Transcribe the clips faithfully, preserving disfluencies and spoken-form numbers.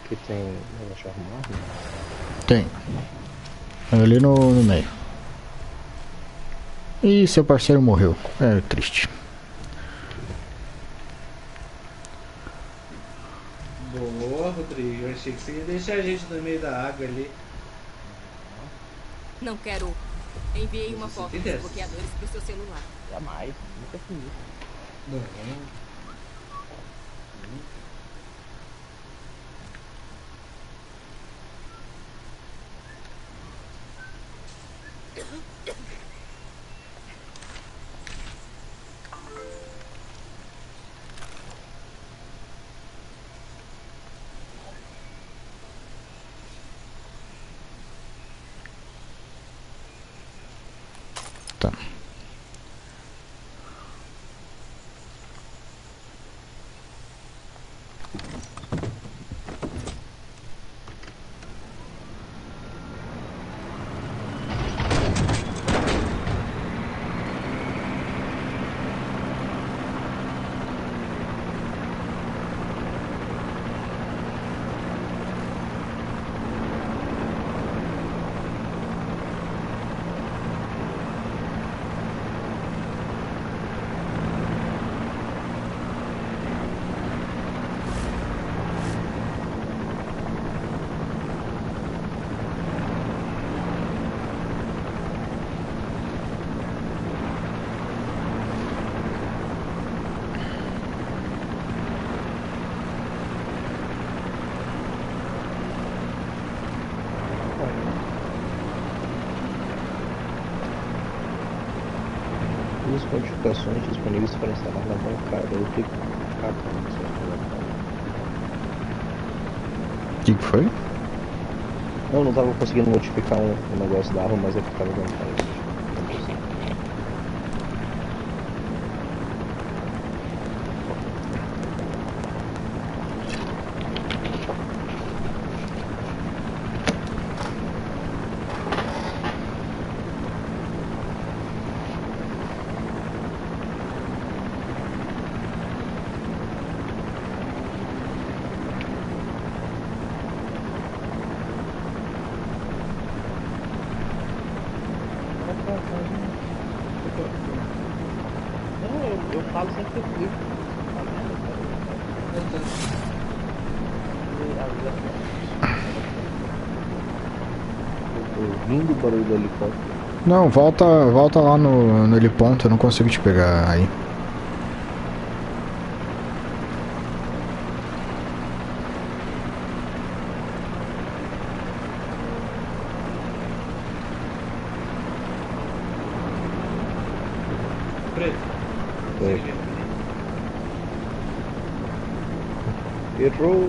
Que tem negócio arrumado? Tem. Ali no, no meio. Ih, seu parceiro morreu. É triste. Boa, Rodrigo. Eu achei que você ia deixar a gente no meio da água ali. Não quero. Enviei uma foto dos bloqueadores pro seu celular. Jamais. Nunca fiz isso. Não. Tá. As modificações disponíveis para instalar na bancada do aplicativo. O que, que foi? Não, não tava conseguindo modificar um, um negócio da arma, mas é que tava dando pra isso. Não, eu, eu falo sempre que eu clico. Tá vendo? Eu tô ouvindo o barulho do helicóptero. Não, volta, volta lá no, no heliponto, eu não consigo te pegar aí. Preto. Oi. Errou.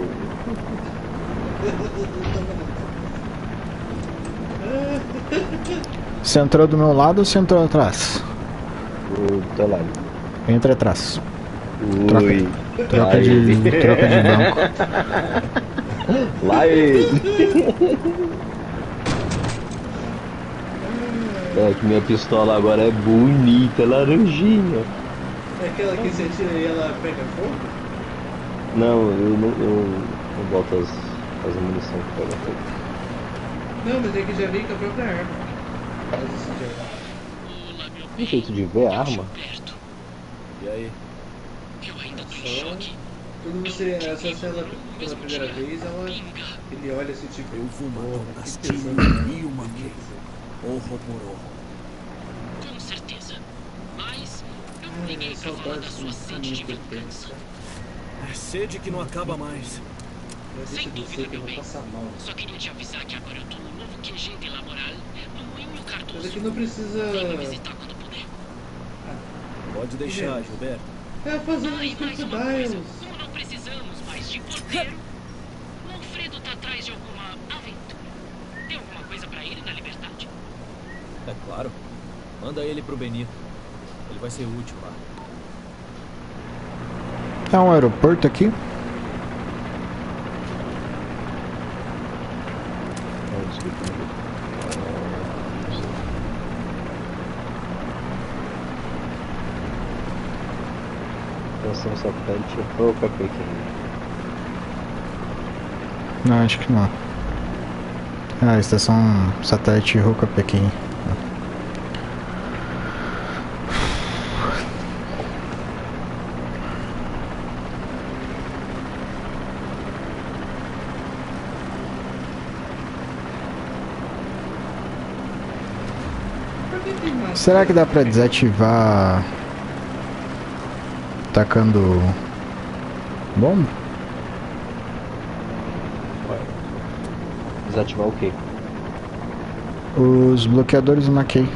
Você entrou do meu lado ou você entrou atrás? Do teu lado. Entra atrás. Ui. Troca, troca, de, troca de banco. Lá ele. É que minha pistola agora é bonita, laranjinha. É aquela que você tira e ela pega fogo? Não, eu não, eu não boto as, as munições que pegam fogo. Não, mas é que já vem com a própria arma. Faz isso já. Tem jeito de ver a arma? E aí? Eu ainda tô em Só choque. quando você acessa ela pela primeira vez, ela, ele olha assim tipo, Eu vou porra, matar o que Castilho tesão. mil uma vez. Orro por orro. Com certeza. Mas eu não Ai, liguei pra falar saudades da sua do sede de caminho perfeito, vingança. cara. É sede que não acaba mais. Já Sem deixa de dúvida, ser que eu meu vou bem. passar mal. Só queria te avisar que agora eu tô no novo Q G de La Moral, no Moinho Cardoso. Mas aqui não precisa... Vem me visitar quando puder. Pode deixar, Gilberto. É fazendo Ah, e os mais uma coisa. crocodiles. Como não precisamos mais de porteiro, o Alfredo tá atrás de alguma aventura. Tem alguma coisa pra ele na liberdade? É claro. Manda ele pro Benito. Ele vai ser útil lá. É um aeroporto aqui? Não, desculpa. Atenção satélite, ô pequeno. Não, acho que não. Ah, estação satélite Ruka Pequim. Por que tem mais? Será que dá pra desativar tacando bomba? Desativar o quê? Os bloqueadores Mackey.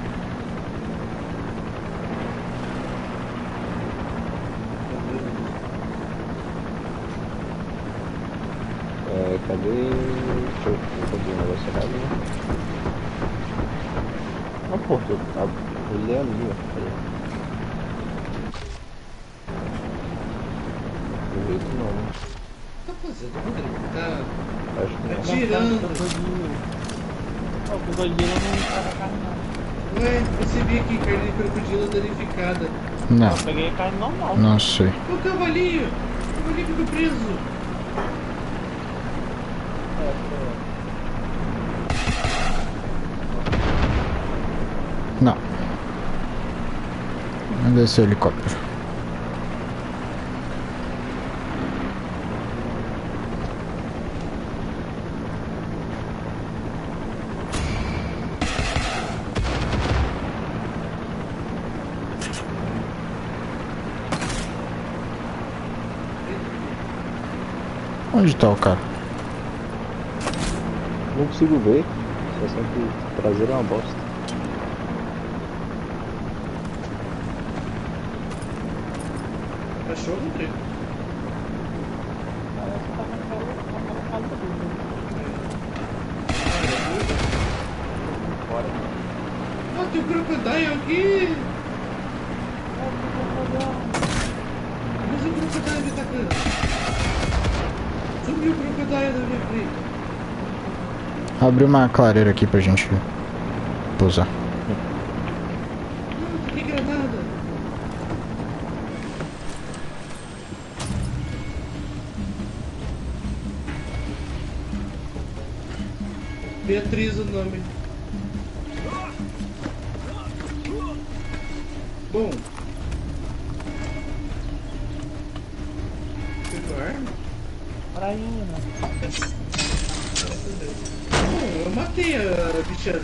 É, cadê? Deixa eu encontrar um negócio errado. Ah, pô, tô, tá, ele é ali, ó. Peraí. Do jeito não, né? O que tá fazendo, Rodrigo? Tá Acho que não. atirando. O crocodilo não tava carne não. Ué, você viu aqui carne de crocodilo danificada. Não, Eu peguei carne normal. não sei. O cavalinho! O cavalinho ficou preso. Não. Onde é esse helicóptero? Onde tá o cara? Não consigo ver. Só sempre trazer uma bosta. Achou, Rodrigo? Parece que tava naquela casa dele. Ah, tem um crocodile aqui! Mas o crocodile me atacando. Sumiu o crocodile da minha frente. Abre uma clareira aqui pra gente pousar. Ah, que granada! Beatriz o nome. Bom. Pegou a arma? Prainha. Bom, eu matei a bichana.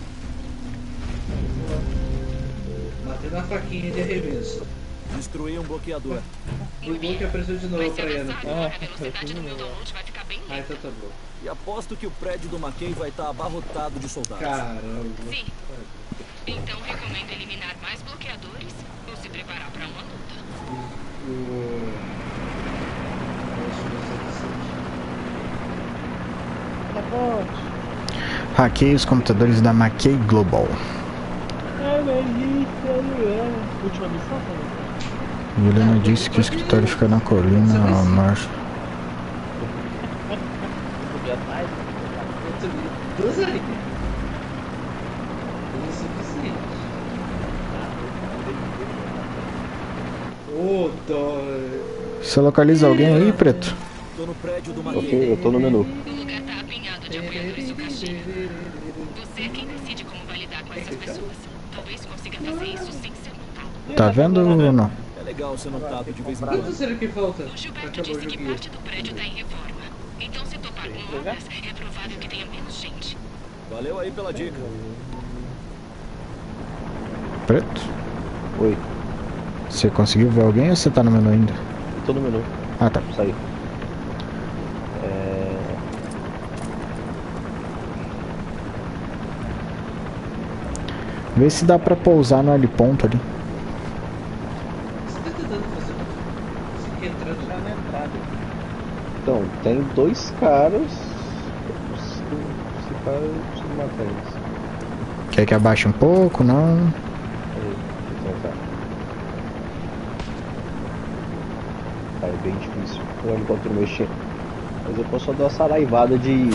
Matei na faquinha de arremesso. Destruí um bloqueador. O bom que apareceu de novo Mas se pra ela. avançar agora, a velocidade do meu download vai ficar bem Ah, lenta. então tá bom. E aposto que o prédio do Mackay vai estar abarrotado de soldados. Caramba. Sim. Então recomendo eliminar mais bloqueadores ou se preparar para uma luta. O... Hackei os computadores da Mackay Global. É, delícia, é. Última missão, tá? Juliana disse que o escritório fica na colina ao norte. Subir atrás. Duas aí. Duas o suficiente. Ô, dó. Você localiza alguém aí, preto? Tô no prédio do Mackay. Ok, eu tô no menu. O lugar tá apinhado de apoiadores do caixinho. Você é quem decide como vai lidar com essas pessoas. Talvez consiga fazer isso sem ser notado. Tá vendo ou não? É legal ser notado de vez em Quanto quando. será que falta? O Gilberto Acabou o disse que joguinho. parte do prédio tá em reforma. Então se topar com obras, é provável que tenha menos gente. Valeu aí pela dica. Preto? Oi, Você conseguiu ver alguém ou você tá no menu ainda? eu tô no menu. Ah, tá. Saí. É... Vê se dá pra pousar no heliponto ali. Você tá tentando fazer uma... Você quer entrar Já na entrada. Então, tem dois caras. Esse cara eu preciso matar eles. Quer que abaixe um pouco? Não. Aí, deixa eu tentar. Tá, é bem difícil. O helicóptero mexer. Mas eu posso só dar uma saraivada de.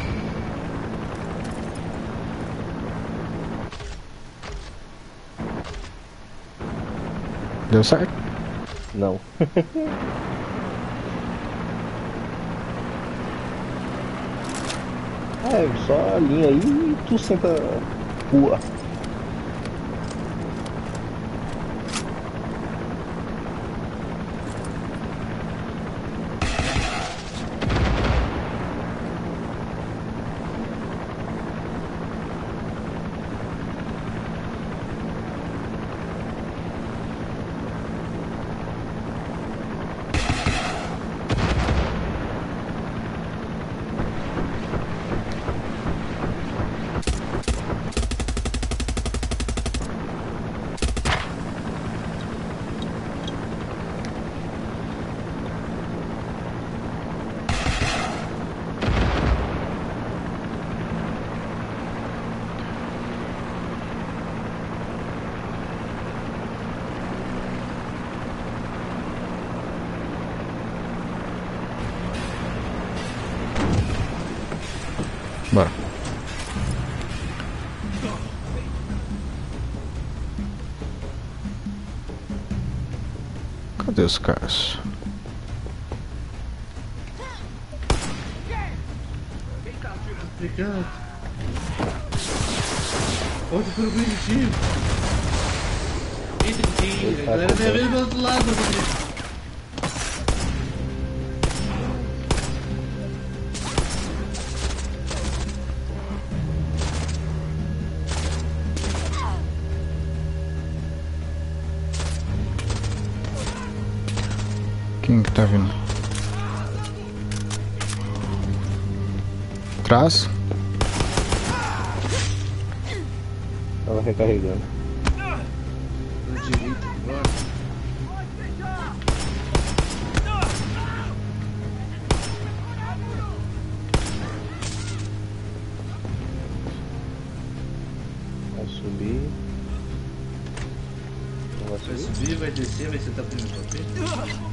Deu certo? Não. É, só a linha aí e tu senta rua. Bora. Cadê os caras? Obrigado. Onde foi o bonitinho? Entre sim, a galera veio mesmo do outro lado, meu. Quem que tá vindo? Atrás. Tava recarregando. Na direita agora. Vai subir. Não vai Vai subir? subir, vai descer, vai sentar primeiro papel.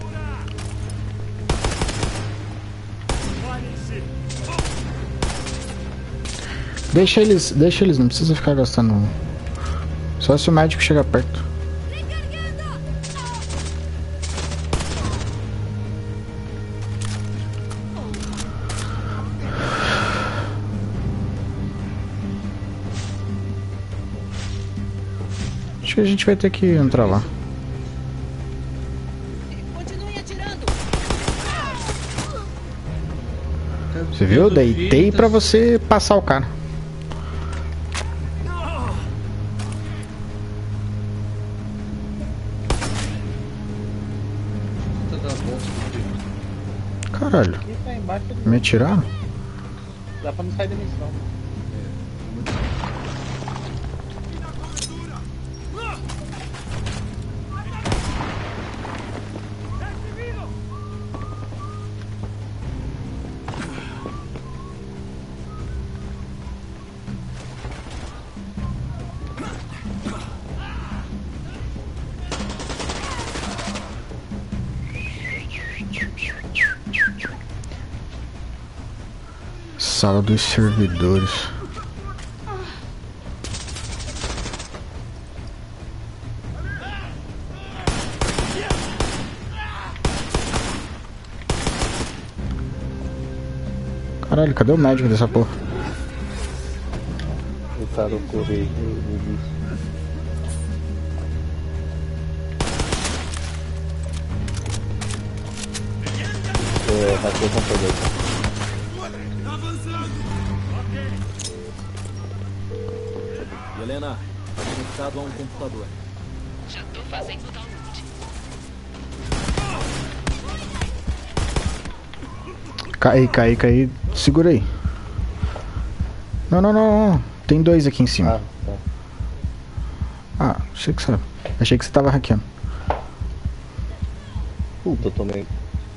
Deixa eles, deixa eles, não precisa ficar gastando. Só se o médico chegar perto. Acho que a gente vai ter que entrar lá. Continue atirando. Você viu? Deitei pra você passar o cara. Caralho, Aqui tá embaixo do... me atiraram? Dá pra não sair da missão. Sala dos servidores. Caralho, cadê o médico dessa porra? O cara correr no início. É, hackeou o computador. Helena, tá conectado a um computador. Já tô fazendo o download. Cai, cai, cai. Segura aí. Não, não, não, não. Tem dois aqui em cima. Ah, tá. Ah, achei que você... Achei que você tava hackeando. Puta, eu tomei.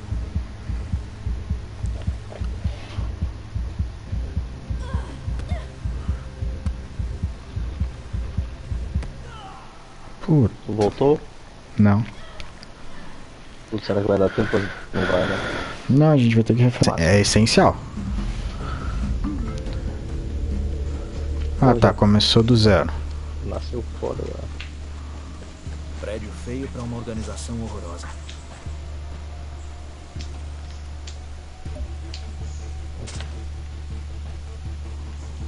Puta, Tu voltou? não. Putz, será que vai dar tempo? Não vai, né? Não, a gente vai ter que refazer. É essencial. Ah, tá. Começou do zero. Nasceu foda lá. Prédio feio pra uma organização horrorosa.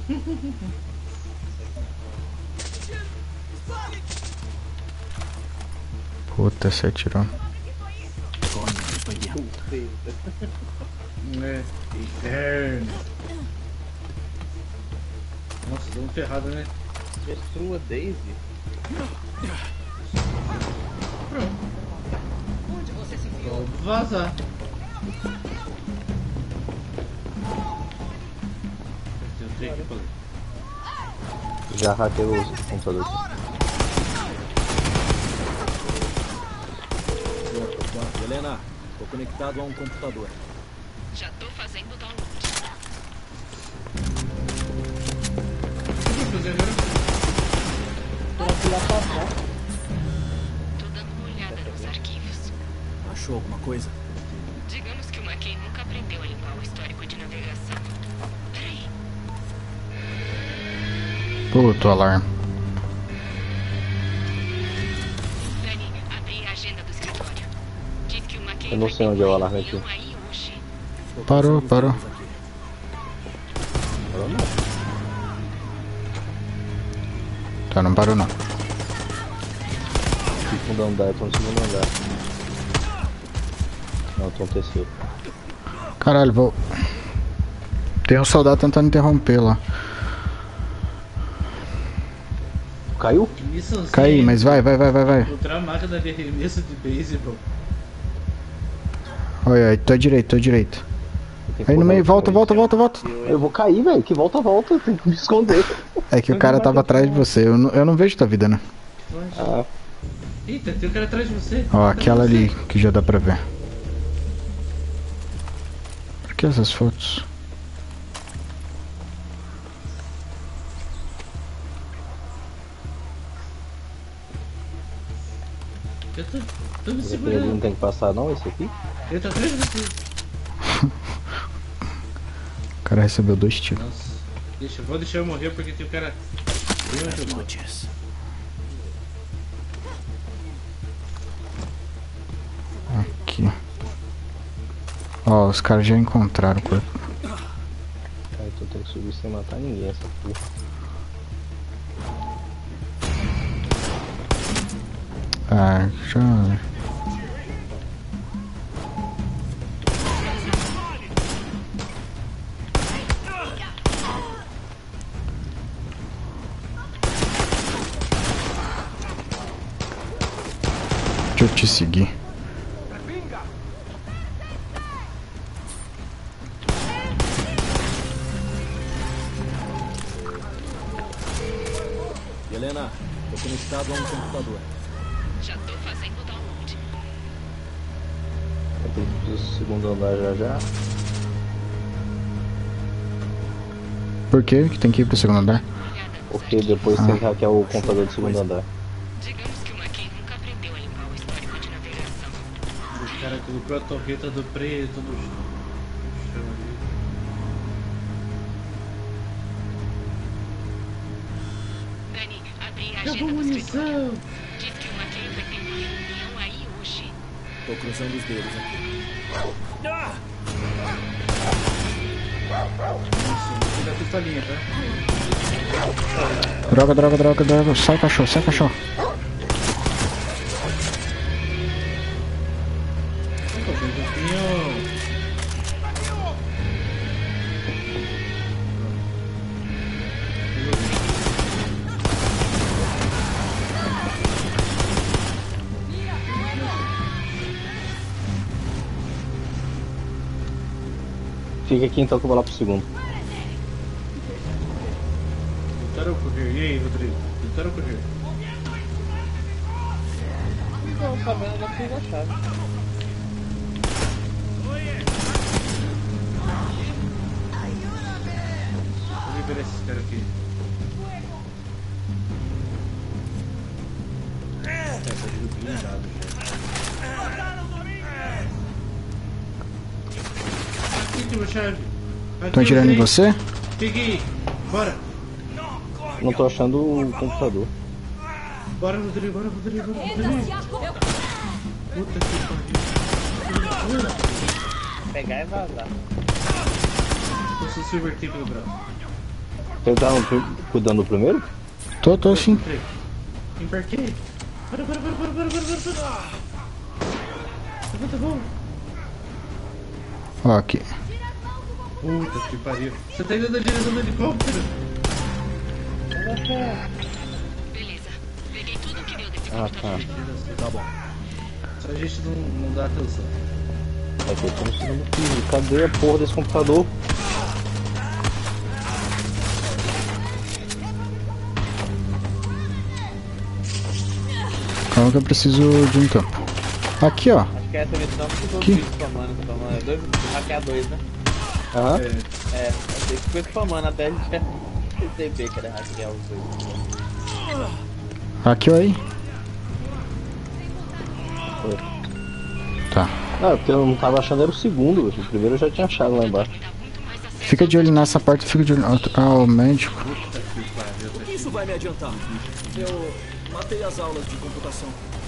Puta, você atirou. É, inferno. Nossa, deu um ferrado, né? Destrua Daisy. Pronto. Onde você se enfiou? Vou vazar. Eu tenho que fazer. Já hackeou os computadores. Helena, tô conectado a um computador. Já tô fazendo download. O que eu vou fazer agora? Tô dando uma olhada nos arquivos. Achou alguma coisa? Digamos que o McKay nunca aprendeu a limpar o histórico de navegação. Peraí. Puto, alarme. Dani, abri a agenda do escritório. Diz que o McKay Eu não vai sei ter onde é o uma alarme reunião aqui. aí hoje. Tô Parou, passando os parou. dedos aqui. Parou não. Tá, não parou não. Segundo andar, eu tô no segundo andar. Não, eu tô no terceiro. Caralho, vou... Tem um soldado tentando interromper lá. Caiu? Que missãozinha. Caí, mas vai, vai, vai, vai, vai. Encontrar a máquina de arremesso de beisebol. Olha aí, tô à direita, tô à direita. Eu tenho que Aí no pular meio, o volta, último volta, volta, volta. aí. Eu vou cair, velho. Que volta, volta. Eu tenho que me esconder. É que o cara tava atrás de você, eu não, eu não vejo tua vida, né? Ah, Eita, tem um cara atrás de você. Ó, Atrás de aquela você. ali que já dá pra ver. Por que essas fotos? Eu tô, tô me esse aqui não segurando. tem que passar não, esse aqui? Ele tá atrás de você. O cara recebeu dois tiros. Nossa. Deixa, vou deixar eu morrer porque tem um cara. bem onde eu tô. Aqui. Ó, os caras já encontraram o corpo. Ah, então tem que subir sem matar ninguém essa porra. Ah, já... Deixa eu te seguir. Helena, tô conectado a um computador. Já tô fazendo download. Eu tenho que ir pro segundo andar já já. Por quê? Que tem que ir pro segundo andar? Olhada nos Porque arquivos. depois tem que hackear o computador do segundo andar. Digamos que o McKay nunca aprendeu a limpar o histórico de navegação. O cara colocou a torreta do preto no chão ali. Dani, abri a Acabou agenda a do escritório. munição. Diz que o McKay vai ter uma reunião aí hoje. Tô cruzando os dedos aqui. Tira a pistolinha, tá? Droga, droga, droga, droga. Sai, cachorro, sai, cachorro. Pô, tem um pouquinho. Fica aqui então que eu vou lá pro segundo. Tentaram correr. E aí, Rodrigo? Tentaram correr. Não, tá vendo? Já fiz a chave. Vou liberar esses caras aqui. É, tá tudo blindado já. Aqui tem uma chave. Tô atirando em você? Peguei. Bora. Não tô achando o computador. Bora, Rodrigo. Bora, Rodrigo. Bora, Rodrigo. Puta que pariu. Pegar e vazar. Tô sem silver tape no braço. Você tá no pri- cuidando do primeiro? Tô, tô sim. Entrei. Embarquei. Para, para, para, para, para, para, para, para. Levanta a mão. Ó, aqui. Puta que pariu. Você tá indo na direção do helicóptero. Beleza. Peguei tudo que deu desse Ah, computador. tá. Tá bom. Só a gente não, não dá atenção. É que eu tô no segundo piso. Cadê a porra desse computador? Calma que eu preciso de um tempo. Aqui, ó. Acho que essa missão que os Que? outros spamando, spamando. É dois, hackear dois, né? Aham. É, É, eu sei que foi spamando até a gente perceber que era hackear os dois. Aqui, ó aí. Foi. Tá. Não, porque eu não tava achando era o segundo. O primeiro eu já tinha achado lá embaixo. Fica de olho nessa parte, fica de olho. Ah, o médico. O que isso vai me adiantar? Eu matei as aulas de computação.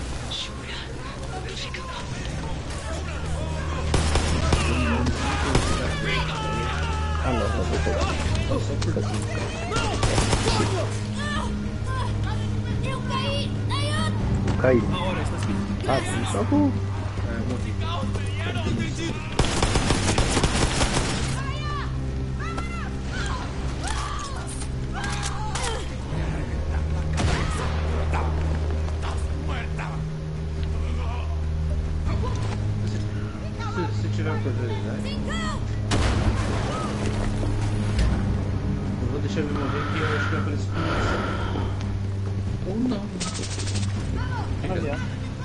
Ah, não, tá bom. Eu caí. Ah, sim, só vou. se, se tiver oportunidade. Eu vou deixar ele morrer que eu acho que aparece com Ou não. Fica.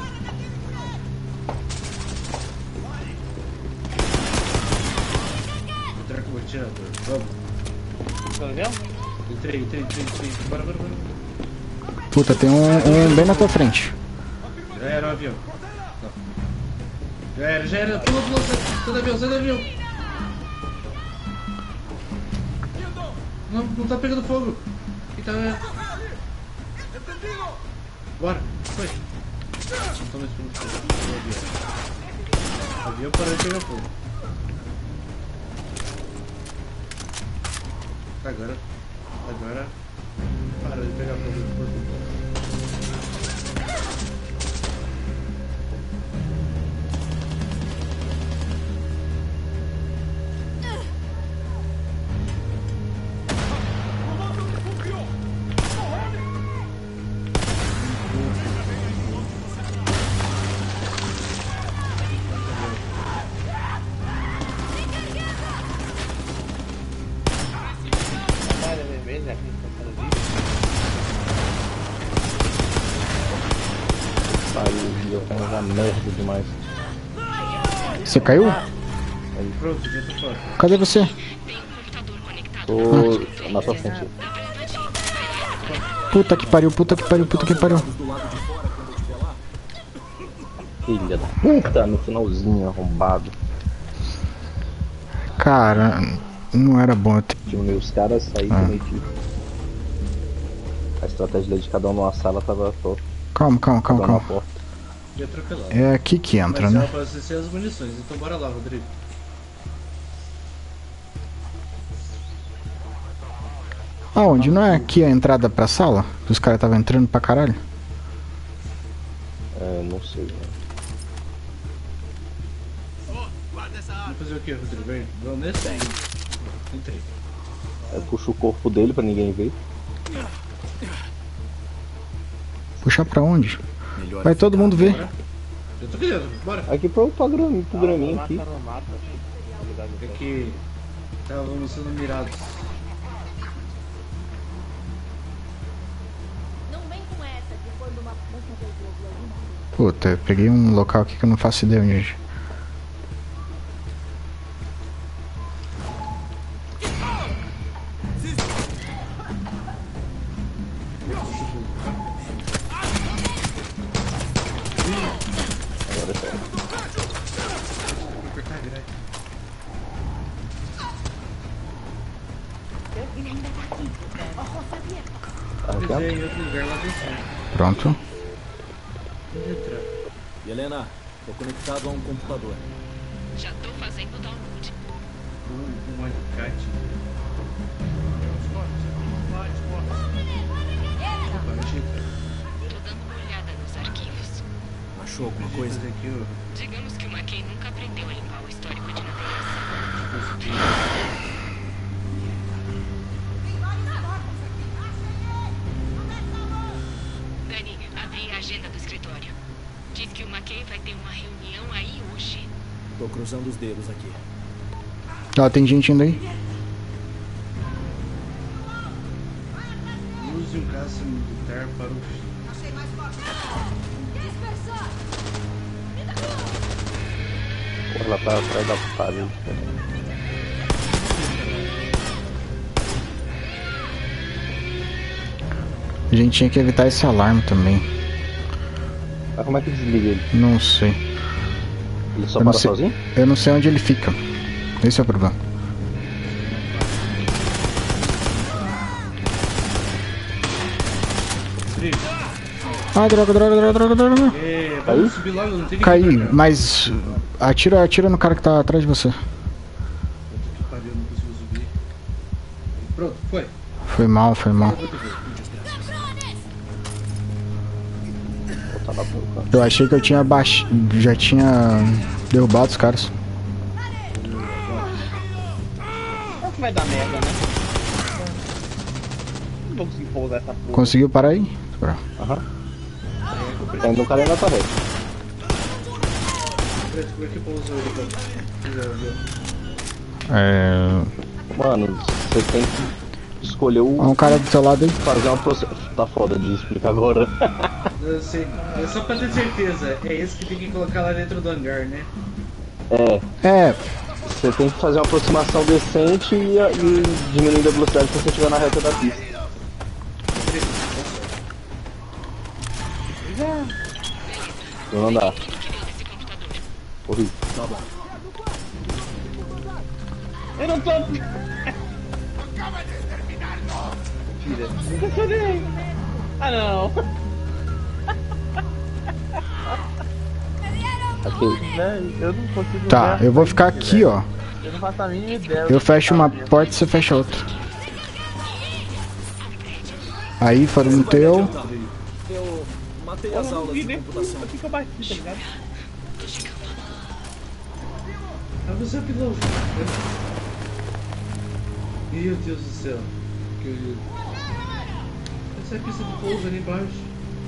Entrar com o atirador. Vamos. Tá vendo? Entrei, entrei, entrei, entrei. Bora, bora, bora. Puta, tem um, um bem na tua frente. Já era o avião. Não. Já era, já era. Pula, pula, sai, sai do avião, sai do avião. Não, não tá pegando fogo. E tá... Bora, foi. Não tô mais pegando fogo. O avião. O avião parou de pegar fogo. Agora, agora parou de pegar fogo por tudo. Olha, vermelho, aqui tá fazendo vídeo. Pariu, eu tenho uma merda demais. Você caiu? Pronto, já tô fora. Cadê você? Tem um computador conectado. Tô na sua frente. Puta que pariu, puta que pariu, puta que pariu. Filha da puta, no finalzinho, arrombado. Cara, não era bom eu ter... Diminuiu os caras, saí Ah. do meio tiro. A estratégia de cada um numa sala tava top. Calma, calma, calma, Cada um na calma. porta. Já atropelado. É aqui que entra, Mas né? ela pode ser as munições, então bora lá, Rodrigo. Aonde? Não é aqui a entrada pra sala? Que os caras estavam entrando pra caralho? É, não sei, né? Vamos fazer o que, Rodrigo? Vamos nesse? Entrei. Aí puxa o corpo dele pra ninguém ver. Puxar pra onde? Vai todo mundo ver. Bora. Eu tô aqui dentro, bora. Aqui pro, pro, gram, pro graminho aqui. Mata, não mata. É que estávamos sendo mirados. Não vem com essa de quando uma moça resolveu alguma coisa. Puta, eu peguei um local aqui que eu não faço ideia onde é. Agora é sério. Vou apertar a grade. Ele ainda tá aqui. Oh, sabia? Tá aqui, ó. Avisei em outro lugar lá dentro. Pronto. Onde entrar? Helena, tô conectado a um computador. Já tô fazendo o download. Um, um alicate. Tô dando uma olhada nos arquivos. Achou alguma coisa? Aqui, ó. Digamos que o McKay nunca aprendeu a limpar o histórico de navegação. Dani, abri a agenda do escritório. Diz que o McKay vai ter uma reunião aí hoje. Tô cruzando os dedos aqui. Ó, tem gente indo aí. Use um caça militar para o fim. Porra, lá pra trás da parede. A gente tinha que evitar esse alarme também. Mas como é que desliga ele? Não sei. Ele só Eu não para sei- sozinho? Eu não sei onde ele fica. Esse é o problema. Frio. Ah, droga, droga, droga, droga, droga. É, vamos subir logo, não tem ninguém Caí, pra cá. mas atira, atira no cara que tá atrás de você. Puta que pariu, não consigo subir. Pronto, foi. Foi mal, foi mal. Vou te ver. Botar na boca. Eu achei que eu tinha baix... já tinha derrubado os caras. Acho que vai dar merda, né? Não vou conseguir pousar essa porra. Conseguiu parar aí? Pra- Aham. Tá indo um cara na torre. Preto, como é que pousou ele pra fazer o avião? É... Mano, você tem que escolher o. Ó, um cara do seu lado aí. Fazer uma process... Tá foda de explicar agora. Eu sei. É só pra ter certeza. É esse que tem que colocar lá dentro do hangar, né? É, É, você tem que fazer uma aproximação decente e, e diminuindo a velocidade se você estiver na reta da pista. Não andar. Corri. Tá bom. Eu não tô. Tira. Nunca chorei. Ah não. Aqui. Velho, eu não consigo. tá, ver a eu vou ficar frente, aqui, velho. ó. Eu não faço a mínima ideia. Eu fecho uma porta e você fecha outra. Aí, foram no teu. Eu matei Eu as não aulas vi de nem computação. o que que eu bati, tá ligado? Ah, você é piloto. Meu Deus do céu. Que eu... Essa é a pista de pouso ali embaixo.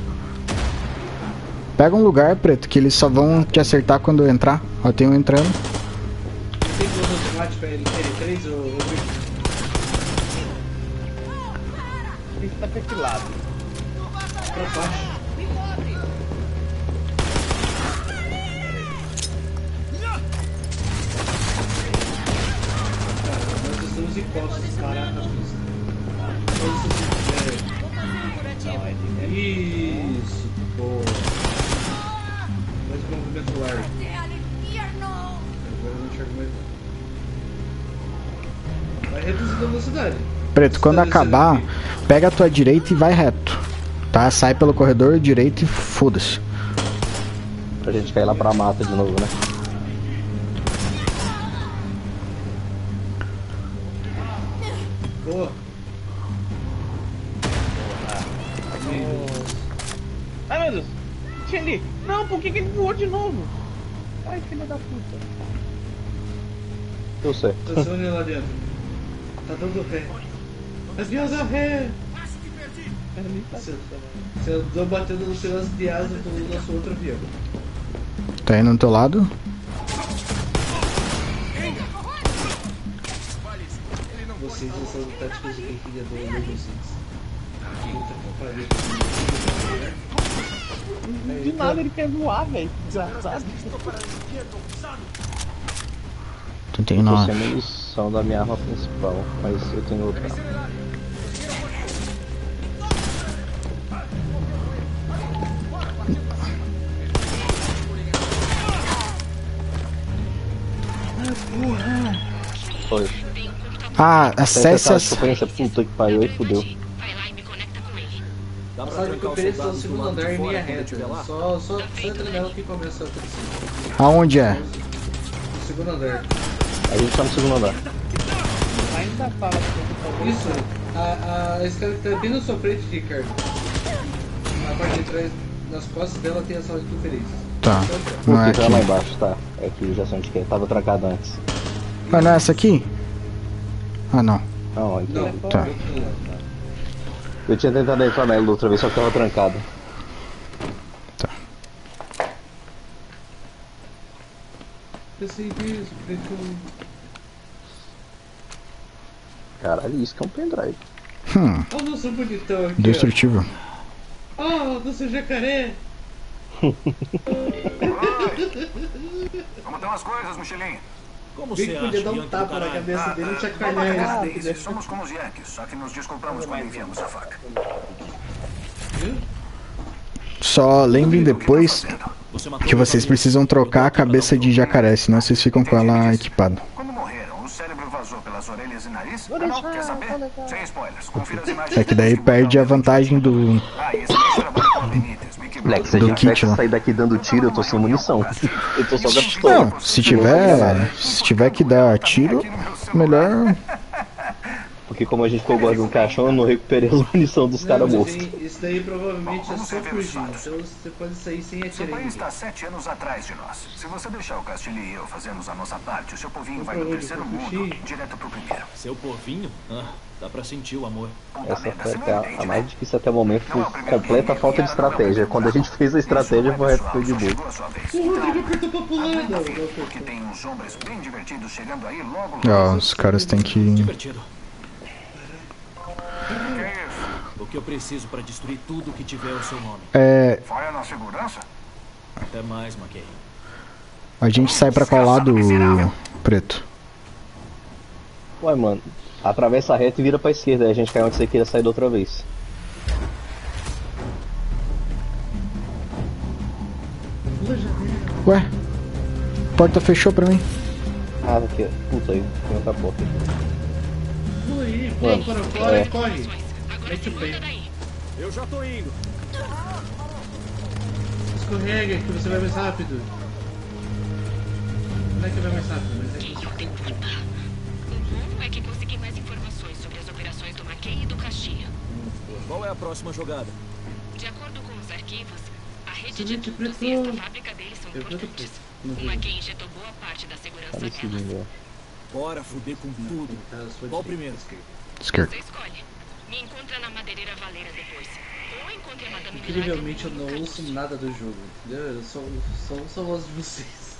Pega um lugar, preto, que eles só vão te acertar quando eu entrar. Ó, tem um entrando. Não tem piloto automático L três ou... ou- Tem que estar pra que lado? pra baixo? Cara, nós estamos em postos para a pista. Todos os... É... Isso, boa. Faz o movimento largo. Agora eu não enxergo mais nada. Vai reduzindo a velocidade. Preto, quando Tá descendo acabar, aqui. pega a tua direita e vai reto. Tá? Sai pelo corredor direito e foda-se. Pra gente cair lá pra mata de novo, né? Boa. Ai meu Deus! Tinha ali! Não, por que, que ele voou de novo? Ai, filha da puta! Eu sei. Estacione lá dentro. Tá dando ré. Avião dá ré! Era nem pra- Você eu tô batendo no pedaço de asa do nosso outro avião. Tá indo no teu lado. Vocês não são táticos de quem queria do Lego Six. Puta que pariu. De nada ele quer voar, velho. Desgraçado. trinta e Tô sem nove. munição da minha arma principal, mas eu tenho outra. Foi. Ah, Essa acesse as... sequência, puta que pariu, aí fudeu. Vai lá e me conecta com ele. Dá A pra sala de trancar os conferência é o soldados do segundo lado andar de em linha fora quando eu reta. estiver lá? Só, só, só entra nela que começa a crescer. Aonde é? O segundo andar. A gente tá no segundo andar. Ainda fala que eu tô Isso, A, a escada que tá bem na sua frente, Ricardo. Na parte de trás, nas costas dela tem a sala de conferências. Tá. Não é Aqui, aqui. lá embaixo, tá. É aqui, já sei onde que é. Tava trancado antes. Ah, não é essa aqui? Ah, não. Não, aqui. Não, Tá. Eu tinha tentado entrar nela outra vez, só que tava trancado. Tá. Eu sei disso, preto. Caralho, isso que é um pendrive. Hum, Olha o nosso bonitão aqui. destrutivo. Ó, oh, o nosso jacaré. Como estão as coisas, Michelin? Como Bem você que acha, podia dar um Yankee do tapa na caralho? cabeça dele e Ah, chacoalhar ele ah, rápido, né? Somos como os Yankees, só que nos desculpamos quando enfiamos a faca. Viu? Só lembrem depois Você matou que minha vocês família. precisam trocar a cabeça de jacaré, senão vocês ficam com ela equipada. Quando morreram, o cérebro vazou pelas orelhas e nariz? Ah, não? Quer saber? Sem spoilers. Confira as imagens. É que daí perde a vantagem do... Ah, e esse bicho trabalha com a Benítez. Me quebrou. Moleque, se a Do gente kit, tivesse né? sair daqui dando tiro, eu tô sem munição. Eu tô só com a pistola. Não, se tiver... Se tiver que dar tiro, melhor... Porque como a gente ficou guardando um caixão, eu não recuperei a munição dos Não, caras mas mortos. tem- isso daí provavelmente é Vamos só rever os fugir. fatos. Então você pode sair sem Seu atirar em país ninguém. está sete anos atrás de nós. Se você deixar o Castilho e eu fazermos a nossa parte, o seu povinho vai do Pra onde? terceiro Pro mundo Fuxi? direto pro primeiro. Seu povinho? Ah, dá pra sentir o amor. Puta Essa merda, foi você não até a, entende, a né? mais difícil até o momento, foi completa falta de estratégia. Quando a gente fez a estratégia, o resto foi de boa. O Rodrigo apertou pra pular. Não, não Porque apertou. tem uns hombres bem divertidos chegando aí logo Ó, os caras têm que... Divertido. Que é isso? O que eu preciso pra destruir tudo que tiver o seu nome. É... Falha na segurança? Até mais, McKay. A gente sai pra qual lado, Preto? Ué, mano, atravessa a reta e vira pra esquerda, aí a gente cai onde você queira sair da outra vez. Ué? Porta fechou pra mim. Ah, aqui, puta aí, tem outra porta aqui. Pula aí, Mano, pula para fora é. e corre. Agora Mete se o pé. manda daí. Eu já tô indo. Escorrega que você vai mais rápido. Não é que vai mais rápido, mas é que você tem que... O bom é que consegui mais informações sobre as operações do McKay e do Caxia. Qual é a próxima jogada? De acordo com os arquivos, a rede Você de vê que dutos e preto- esta fábrica deles são Eu preto importantes. preto. O McKay injetou boa parte da segurança Tá me nelas. seguindo, ó. Bora fuder com tudo. Tá, a sua Qual direita, primeiro? esquerda. Esquerda. Você escolhe. Me encontra na madeireira Valeira depois. Ou encontre a Madame Incrivelmente eu Milagre não no ouço Canudos. nada do jogo, entendeu? Eu só, só ouço a voz de vocês.